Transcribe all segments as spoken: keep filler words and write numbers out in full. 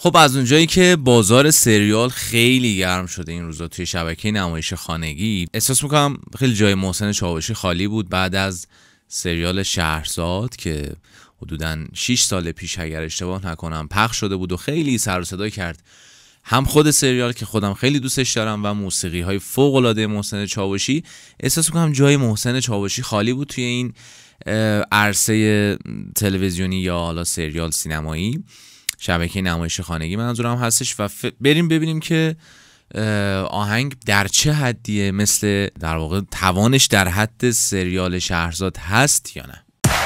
خب از اونجایی که بازار سریال خیلی گرم شده این روزا توی شبکه نمایش خانگی، احساس میکنم خیلی جای محسن چاوشی خالی بود بعد از سریال شهرزاد که حدوداً شش سال پیش اگر اشتباه نکنم پخش شده بود و خیلی سر و صدا کرد. هم خود سریال که خودم خیلی دوستش دارم و موسیقی های فوق العاده محسن چاوشی، احساس میکنم جای محسن چاوشی خالی بود توی این عرصه تلویزیونی یا حالا سریال سینمایی، شبکه نمایش خانگی منظورم هستش. و ف... بریم ببینیم که آهنگ در چه حدیه، مثل در واقع توانش در حد سریال شهرزاد هست یا نه.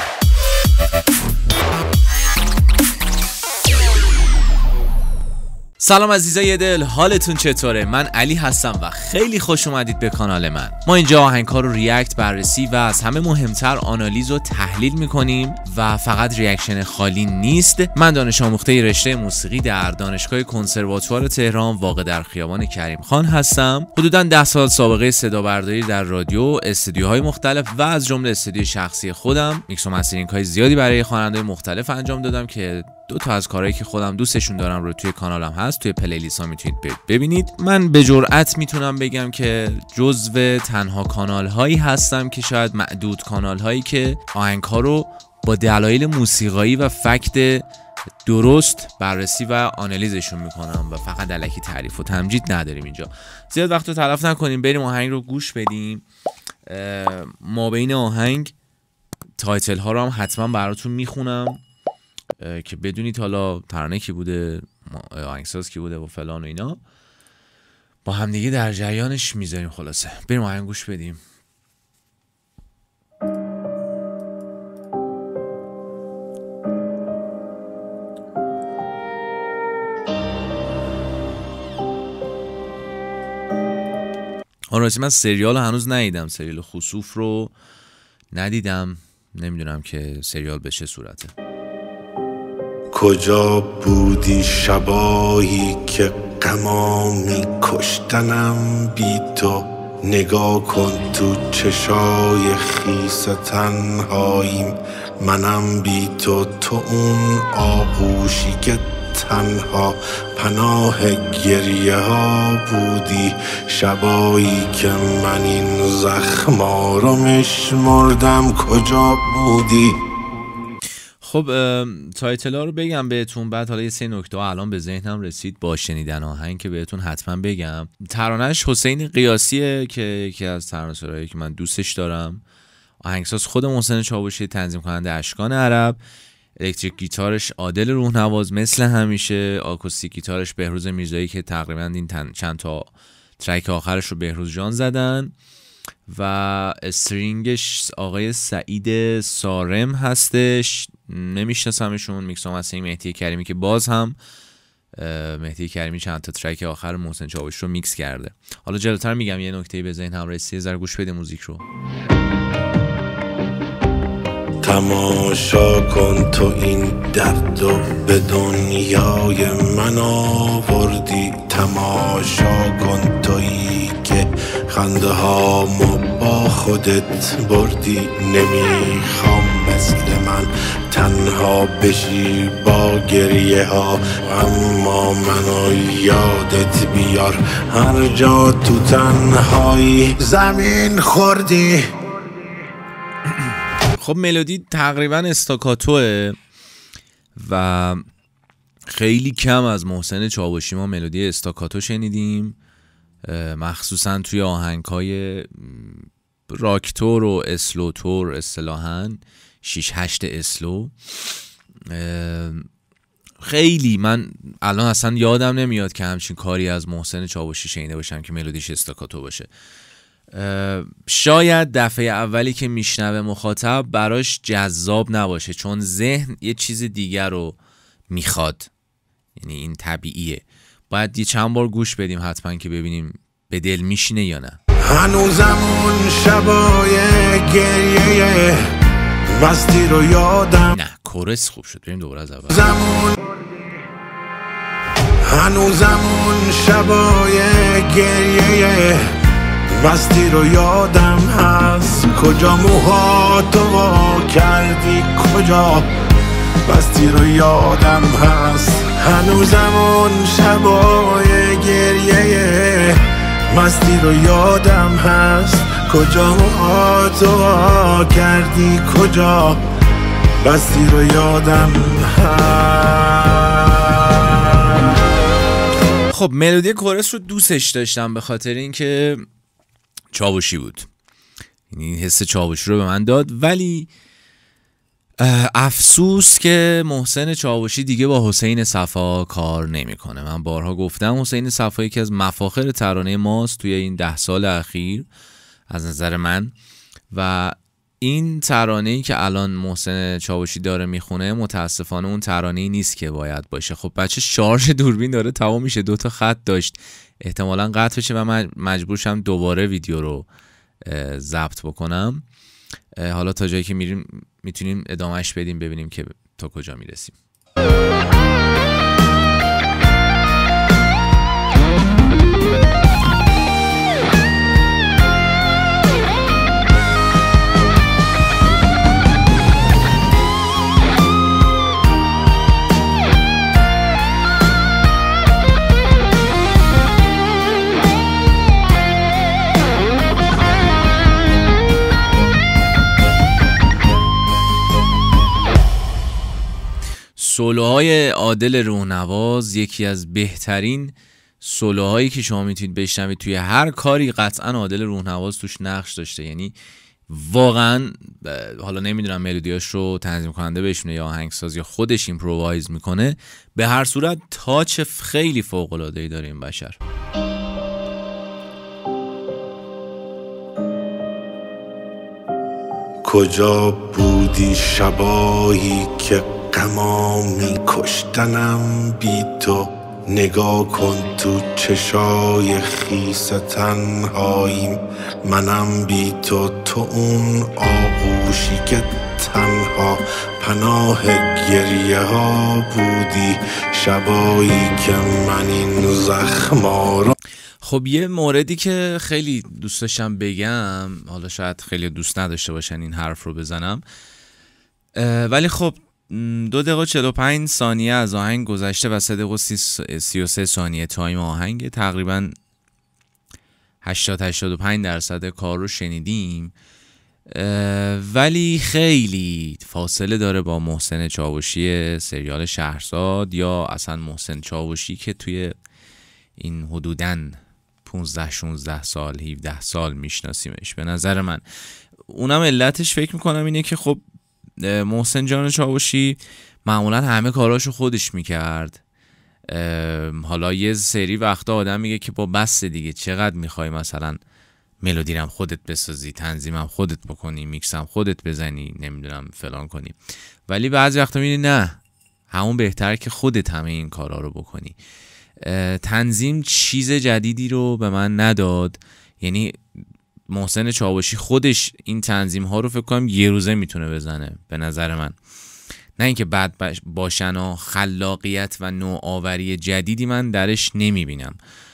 سلام عزیزای دل، حالتون چطوره؟ من علی هستم و خیلی خوش اومدید به کانال من. ما اینجا آهنگ ها رو ریاکت، بررسی و از همه مهمتر آنالیز و تحلیل میکنیم و فقط ریاکشن خالی نیست. من دانش آموخته رشته موسیقی در دانشگاه کنسرواتوار تهران واقع در خیابان کریم خان هستم. حدوداً ده سال سابقه صدا برداری در رادیو، استودیوهای مختلف و از جمله استودیوی شخصی خودم میکس و مسترینگ های زیادی برای خواننده‌های مختلف انجام دادم که دو تا از کارهایی که خودم دوستشون دارم رو توی کانالم هست، توی پلیلیست ها میتونید ببینید. من به جرئت میتونم بگم که جزو تنها کانال هایی هستم که شاید معدود کانال هایی که آهنگ ها رو با دلایل موسیقایی و فکت درست بررسی و آنالیزشون میکنم و فقط الکی تعریف و تمجید نداریم. اینجا زیاد وقت رو تلف نکنیم، بریم آهنگ رو گوش بدیم. ما بین آهنگ تایتل ها رو هم حتما براتون میخونم که بدونید حالا ترانه کی بوده، آهنگساز کی بوده و فلان و اینا، با هم دیگه در جریانش میذاریم. خلاصه بریم آهنگ گوش بدیم. آن راستی من سریال هنوز ندیدم، سریال خسوف رو ندیدم، نمیدونم که سریال به چه صورته. کجا بودی شبایی که غما می کشتنم بی تو؟ نگاه کن تو چشای خیس تنهاییم، منم بی تو، تو اون آغوشی که تنها پناه گریه ها بودی، شبایی که من این زخما رو میشمردم. کجا بودی؟ خب تایتل ها رو بگم بهتون، بعد حالا یه سه نکته ها الان به ذهنم رسید با شنیدن آهنگ که بهتون حتما بگم. ترانه‌اش حسین قیاسیه که یکی از ترانه‌سرایی که من دوستش دارم. آهنگساز خود محسن چاوشی، تنظیم کننده اشکان عرب، الکتریک گیتارش عادل روحنواز مثل همیشه، آکوستیک گیتارش بهروز میرزایی که تقریبا این چند تا ترک آخرش رو بهروز جان زدن و استرینگش آقای سعید سارم هستش، نمیشناسمشون. میکس و مسترینگ مهدی کریمی که باز هم مهدی کریمی چند تا ترک آخر محسن چاوشی رو میکس کرده. حالا جلوتر میگم یه نکته به ذهنم رسید، ذره گوش بده موزیک رو. تماشا کن تو این درد و به دنیای من آوردی، تماشا کن تویی که خنده هامو با خودت بردی. نمیخوام مثل من تنها بشی با گریه ها، اما منو یادت بیار هر جا تو تنهایی زمین خوردی. خب ملودی تقریبا استاکاتوه و خیلی کم از محسن چاوشی ما ملودی استاکاتو شنیدیم، مخصوصا توی آهنگ‌های راکتور و اسلوتور، اصطلاحاً شش هشت اسلو. خیلی من الان اصلا یادم نمیاد که همچین کاری از محسن چاوشی شنیده باشم که ملودیش استاکاتو باشه. شاید دفعه اولی که میشنوه مخاطب براش جذاب نباشه، چون ذهن یه چیز دیگر رو میخواد، یعنی این طبیعیه. باید یه چند بار گوش بدیم حتما که ببینیم به دل میشینه یا نه. هنوزمون شبای گریه مستی رو یادم. نه کورس خوب شد، بریم دوباره از اول. زمون هنوزمون شبای گریه مستی رو یادم هست. کجا موهاتو وا کردی، کجا مستی رو یادم هست. هنوزم اون شبای گریه مستی رو یادم هست. کجا موهاتو کردی کجا بستی رو یادم هست. خب ملودی کورس رو دوستش داشتم به خاطر اینکه چاوشی بود، یعنی حس چاوشی رو به من داد. ولی افسوس که محسن چاوشی دیگه با حسین صفا کار نمیکنه. من بارها گفتم حسین صفا یکی از مفاخر ترانه ماست توی این ده سال اخیر از نظر من، و این ترانه‌ای که الان محسن چاوشی داره میخونه متاسفانه اون ترانه‌ای نیست که باید باشه. خب بچه شارژ دوربین داره تمام میشه، دو تا خط داشت، احتمالاً قطع بشه و من مجبور شم دوباره ویدیو رو ضبط بکنم. حالا تا جایی که میریم میتونیم ادامهش بدیم ببینیم که تا کجا میرسیم. سولوهای عادل روحنواز یکی از بهترین سولوهایی که شما میتونید بشنوید توی هر کاری. قطعا عادل روحنواز توش نقش داشته، یعنی واقعا حالا نمیدونم ملودیاش رو تنظیم کننده بشونه یا آهنگساز یا خودش ایمپرووایز میکنه، به هر صورت تاچ خیلی فوق العاده ای داره این بشر. کجا بودی شبایی که غما میکشتنم بی تو؟ نگاه کن تو چشای خیس تنهاییم، منم بی تو، تو اون آغوشی که تنها پناه گریه ها بودی، شبایی که من این زخما رو. خب یه موردی که خیلی دوست داشتم بگم، حالا شاید خیلی دوست نداشته باشن این حرف رو بزنم، ولی خب دو دقیقه چهل و پنج ثانیه از آهنگ گذشته و سه دقیقه سی و سه ثانیه تایم آهنگ، تقریبا هشتاد هشتاد و پنج درصد کار رو شنیدیم، ولی خیلی فاصله داره با محسن چاوشی سریال شهرزاد یا اصلا محسن چاوشی که توی این حدوداً پونزده شونزده سال هفده سال میشناسیمش. به نظر من اونم علتش فکر میکنم اینه که خب محسن جان چاوشی معمولا همه کاراشو خودش میکرد. حالا یه سری وقتا آدم میگه که با بس دیگه، چقدر میخوای مثلا ملودیرم خودت بسازی، تنظیمم خودت بکنی، میکسم خودت بزنی، نمیدونم فلان کنی، ولی بعضی وقتا میگه نه، همون بهتر که خودت همه این کارا رو بکنی. تنظیم چیز جدیدی رو به من نداد، یعنی محسن چاوشی خودش این تنظیم ها رو فکر کنم یه روزه میتونه بزنه به نظر من، نه اینکه بد باشن و خلاقیت و نوآوری جدیدی من درش نمیبینم.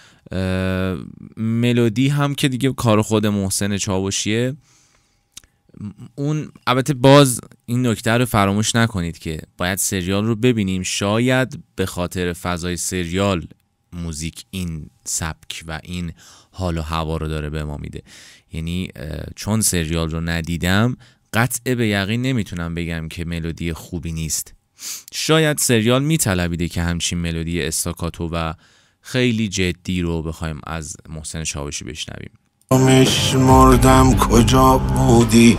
ملودی هم که دیگه کار خود محسن چاوشیه، اون البته باز این نکته رو فراموش نکنید که باید سریال رو ببینیم، شاید به خاطر فضای سریال موزیک این سبک و این حال و هوا رو داره به ما میده. یعنی چون سریال رو ندیدم قطع به یقین نمیتونم بگم که ملودی خوبی نیست. شاید سریال میطلبیده که همچین ملودی استاکاتو و خیلی جدی رو بخوایم از محسن چاوشی بشنویم. مش مردم کجا بودی؟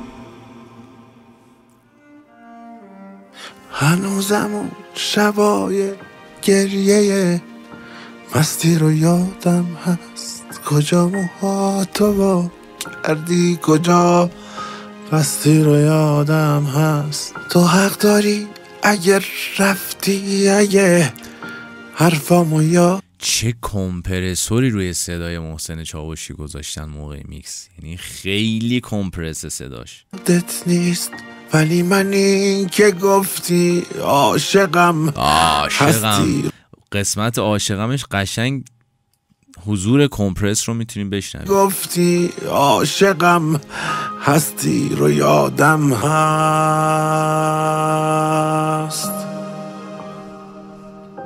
هنوزم اون شبای گریه مستی رو یادم هست. کجا موهاتو وا کردی کجا مستی رو یادم هست. تو حق داری اگر رفتی، اگه حرفامو یاد. چه کمپرسوری روی صدای محسن چاوشی گذاشتن موقع میکس، یعنی خیلی کمپرس صداش. دت نیست ولی من این که گفتی عاشقم عاشقم قسمت عاشقمش قشنگ حضور کمپرس رو میتونیم بشنویم. گفتی عاشقم هستی رو یادم هست.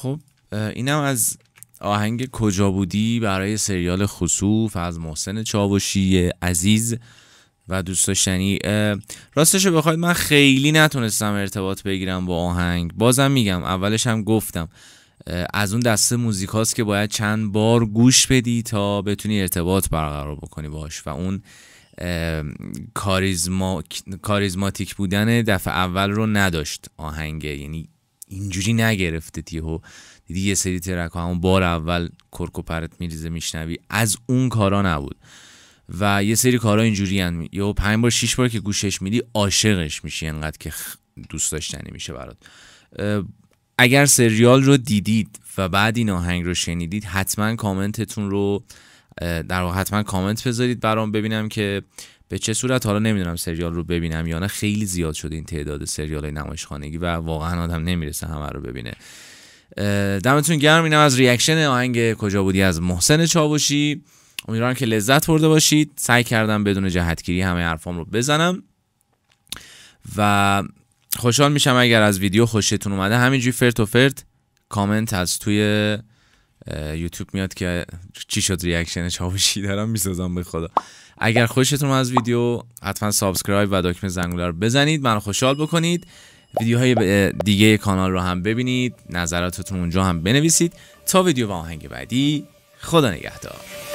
خب اینم از آهنگ کجا بودی برای سریال خسوف از محسن چاوشی عزیز و دوست داشتنی. راستش بخواید من خیلی نتونستم ارتباط بگیرم با آهنگ. بازم میگم اولش هم گفتم از اون دسته موزیکاست که باید چند بار گوش بدی تا بتونی ارتباط برقرار بکنی باش و اون کاریزما کاریزماتیک بودن دفعه اول رو نداشت آهنگه، یعنی اینجوری نگرفته تیهو دیدی یه سری ترک ها همون بار اول کرک و پرت میریزه میشنوی، از اون کارا نبود و یه سری کارا اینجوری هن یا پنج بار شیش بار که گوشش میدی عاشقش میشی انقدر که دوست داشتنی میشه برات. اگر سریال رو دیدید و بعد این آهنگ رو شنیدید حتما کامنتتون رو در واقع حتما کامنت بذارید برام ببینم که به چه صورت. حالا نمیدونم سریال رو ببینم یا نه، خیلی زیاد شده این تعداد سریال‌های نمایشخانگی و واقعا آدم نمیرسه همه رو ببینه. دمتون گرم. اینم از ریاکشن آهنگ کجا بودی از محسن چاوشی. امیدوارم که لذت برده باشید. سعی کردم بدون جهتگیری همه حرفام رو بزنم و خوشحال میشم اگر از ویدیو خوشتون اومده همینجوری فرت و فرت کامنت از توی یوتیوب میاد که چی شد ریاکشن چاوشی دارم میسازم به خدا. اگر خوشتون از ویدیو حتما سابسکرایب و دکمه زنگوله رو بزنید، منو خوشحال بکنید. ویدیوهای دیگه کانال رو هم ببینید، نظراتتون اونجا هم بنویسید. تا ویدیو و آهنگ بعدی، خدا نگهدار.